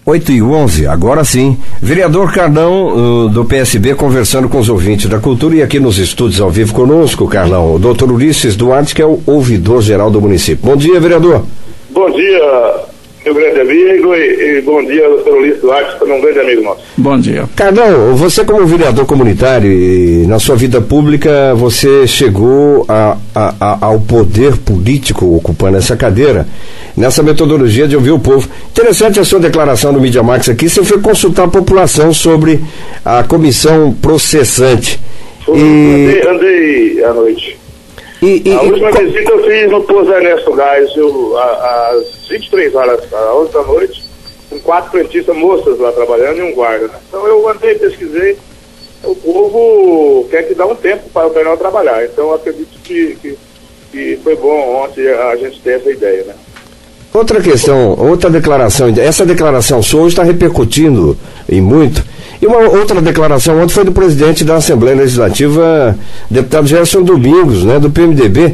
8h11, agora sim. Vereador Carlão, do PSB, conversando com os ouvintes da cultura, e aqui nos estúdios ao vivo conosco, Carlão, o doutor Ulisses Duarte, que é o ouvidor-geral do município. Bom dia, vereador. Bom dia, meu grande amigo, e bom dia, doutor Ulisses Duarte, também um grande amigo nosso. Bom dia. Carlão, você como vereador comunitário e na sua vida pública, você chegou ao poder político ocupando essa cadeira, nessa metodologia de ouvir o povo. Interessante a sua declaração no Mídia Max aqui, você foi consultar a população sobre a comissão processante. Andei à noite. A última visita eu fiz no Posto Ernesto Gás, às 23 horas, às 11 da noite, com 4 frentistas moças lá trabalhando e um guarda, né? Então eu andei, pesquisei, o povo quer que dá um tempo para o Bernal trabalhar, então eu acredito que foi bom ontem a gente ter essa ideia, né? Outra questão, outra declaração, essa declaração sua está repercutindo e muito, e uma outra declaração ontem foi do presidente da Assembleia Legislativa, deputado Gerson Domingos, né, do PMDB,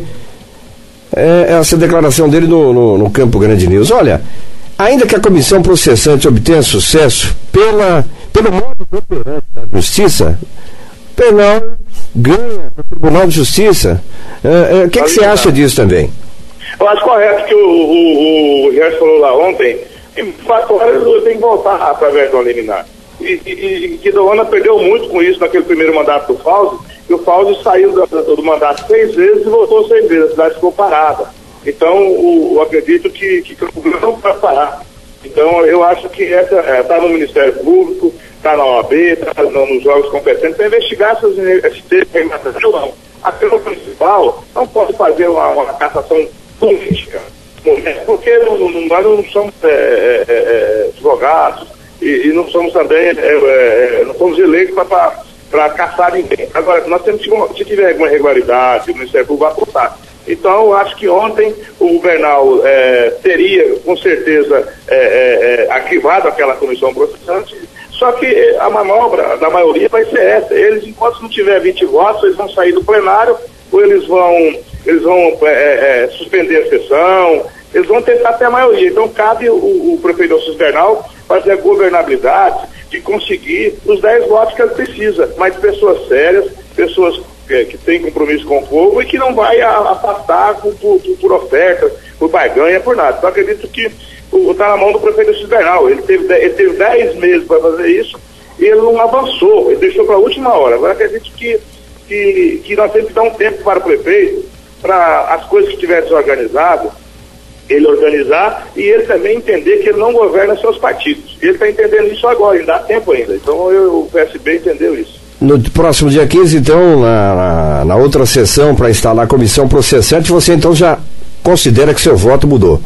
essa declaração dele no Campo Grande News. Olha, ainda que a comissão processante obtenha sucesso pelo modo de operar da justiça, penal ganha no Tribunal de Justiça. O que você acha disso também? Eu acho correto que o Gerson falou lá ontem, em 4 horas ele tem que voltar através do liminar. E que Doana perdeu muito com isso naquele primeiro mandato do Fauzi, e o Fauzi saiu do mandato 6 vezes e voltou 6 vezes, a cidade ficou parada. Então, eu acredito que o governo não vai parar. Então, eu acho que está no Ministério Público, está na OAB, está nos órgãos competentes para investigar esses termos ou não. A Câmara Municipal não pode fazer uma cassação política, porque nós não somos advogados e não somos também, não somos eleitos para caçar ninguém. Agora, nós temos que, se tiver alguma irregularidade, o Ministério Público vai apontar. Então, eu acho que ontem o Bernal teria, com certeza, arquivado aquela comissão processante, só que a manobra da maioria vai ser essa. Eles, enquanto não tiver 20 votos, eles vão sair do plenário, ou eles vão suspender a sessão, eles vão tentar ter a maioria. Então, cabe o prefeito Ulisses Bernal fazer a governabilidade de conseguir os 10 votos que ele precisa, mas pessoas sérias, pessoas que têm compromisso com o povo e que não vai afastar por oferta, por barganha, por nada. Então, acredito que está na mão do prefeito Ulisses Bernal. Ele teve 10 meses para fazer isso e ele não avançou, ele deixou para a última hora. Agora, acredito que nós temos que dar um tempo para o prefeito, para as coisas que estiverem desorganizadas, ele organizar e ele também entender que ele não governa seus partidos. Ele está entendendo isso agora, ainda dá tempo ainda. Então o PSB entendeu isso. No próximo dia 15, então, na outra sessão para instalar a comissão processante, você então já considera que seu voto mudou?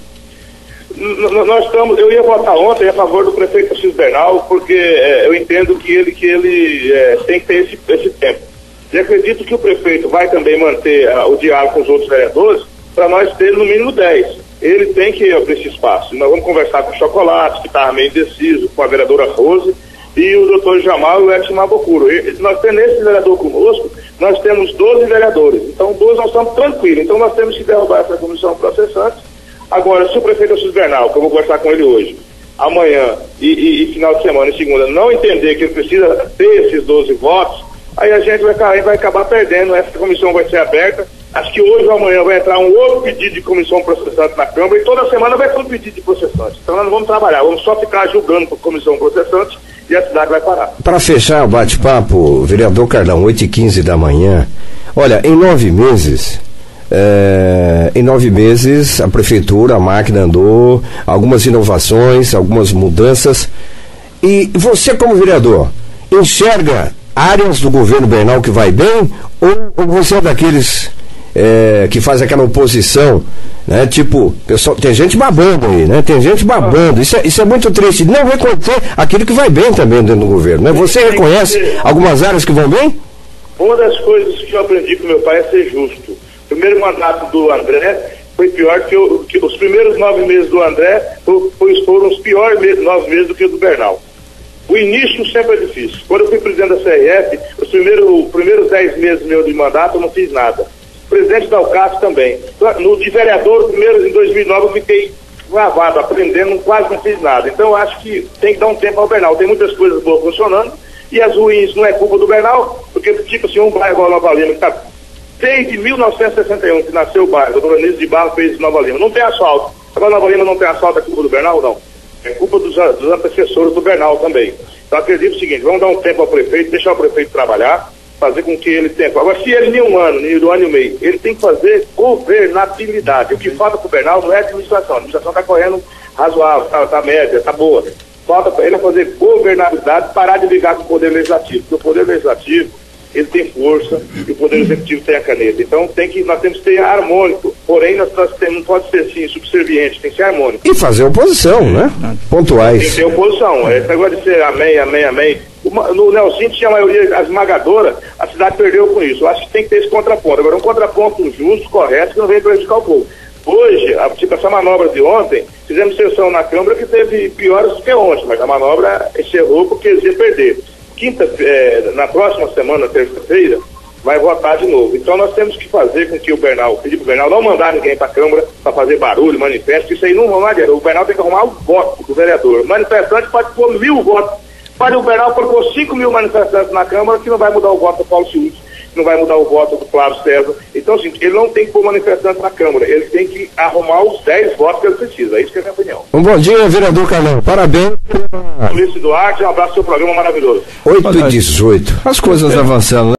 Eu ia votar ontem a favor do prefeito Ulisses Bernal, porque eu entendo que ele tem que ter esse tempo. E acredito que o prefeito vai também manter o diálogo com os outros vereadores para nós ter no mínimo 10. Ele tem que abrir esse espaço. Nós vamos conversar com o Chocolate, que estava meio indeciso, com a vereadora Rose e o doutor Jamal e o Edson Mabocuro. Nós temos esse vereador conosco, nós temos 12 vereadores. Então, 12 nós estamos tranquilos. Então, nós temos que derrubar essa comissão processante. Agora, se o prefeito Ulisses Bernal, que eu vou conversar com ele hoje, amanhã e final de semana e segunda, não entender que ele precisa ter esses 12 votos, aí a gente vai acabar perdendo. Essa comissão vai ser aberta. Acho que hoje ou amanhã vai entrar um outro pedido de comissão processante na Câmara e toda semana vai ter um pedido de processante. Então nós não vamos trabalhar, vamos só ficar julgando por comissão processante e a cidade vai parar. Para fechar o bate-papo, vereador Carlão, 8h15 da manhã, olha, em 9 meses a prefeitura, a máquina andou, algumas inovações, algumas mudanças, e você como vereador, enxerga áreas do governo Bernal que vai bem, ou você é daqueles que faz aquela oposição, né? Tipo, pessoal, tem gente babando aí, né? Tem gente babando, isso é muito triste, não reconhecer aquilo que vai bem também dentro do governo, né? Você reconhece algumas áreas que vão bem? Uma das coisas que eu aprendi com meu pai é ser justo. O primeiro mandato do André foi pior que os primeiros 9 meses do André foram os piores 9 meses do que o do Bernal. O início sempre é difícil. Quando eu fui presidente da CRF, os primeiros 10 meses meu de mandato eu não fiz nada. Presidente da UCAS também. No de vereador, primeiro em 2009 eu fiquei gravado, aprendendo, quase não fiz nada. Então eu acho que tem que dar um tempo ao Bernal. Tem muitas coisas boas funcionando, e as ruins não é culpa do Bernal, porque, tipo assim, um bairro igual Nova Lima, que está desde 1961, que nasceu o bairro, o Dr. Anísio de Barros fez Nova Lima, não tem asfalto. Agora Nova Lima não tem asfalto, é culpa do Bernal? Não. É culpa dos antecessores do Bernal também. Então acredito o seguinte, vamos dar um tempo ao prefeito, deixar o prefeito trabalhar, fazer com que ele tenha. Agora, se ele em um ano e meio, ele tem que fazer governabilidade. O que falta para o Bernal não é administração. A administração está correndo razoável, está média, está boa. Falta para ele fazer governabilidade, parar de brigar com o Poder Legislativo. Porque o Poder Legislativo, ele tem força e o Poder Executivo tem a caneta. Então nós temos que ser harmônico. Porém, nós não pode ser assim, subserviente, tem que ser harmônico. E fazer oposição, né? Pontuais. Tem que ter oposição. Esse negócio de ser amém. No Nelson tinha a maioria esmagadora, a cidade perdeu com isso. Eu acho que tem que ter esse contraponto. Agora, um contraponto justo, correto, que não venha prejudicar o povo. Hoje, tipo essa manobra de ontem, fizemos sessão na Câmara que teve piores do que ontem, mas a manobra encerrou porque eles iam perder. Na próxima semana, terça-feira, vai votar de novo. Então nós temos que fazer com que o Bernal, pedir para o Bernal não mandar ninguém para a Câmara para fazer barulho, manifesto, isso aí não adianta. O Bernal tem que arrumar o voto do vereador. O manifestante pode pôr 1.000 votos. Mas o Bernal colocou 5.000 manifestantes na Câmara, que não vai mudar o voto do Paulo Ciúde, que não vai mudar o voto do Flávio César. Então, assim, ele não tem que pôr manifestante na Câmara, ele tem que arrumar os 10 votos que ele precisa. É isso que é a minha opinião. Um bom dia, vereador Carlão. Parabéns. Luiz Duarte, um abraço ao seu programa maravilhoso. 8h18. As coisas avançando, né?